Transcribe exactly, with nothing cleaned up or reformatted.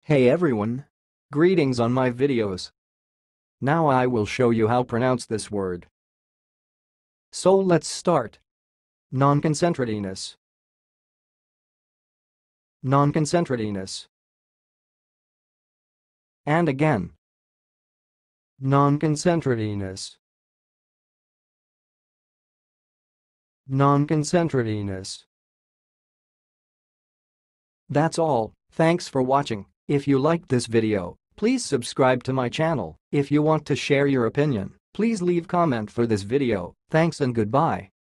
Hey everyone! Greetings on my videos. Now I will show you how to pronounce this word. So let's start. Nonconcentratiness. Nonconcentratiness. And again. Nonconcentratiness. Nonconcentratiness. That's all. Thanks for watching. If you liked this video, please subscribe to my channel. If you want to share your opinion, please leave comment for this video. Thanks and goodbye.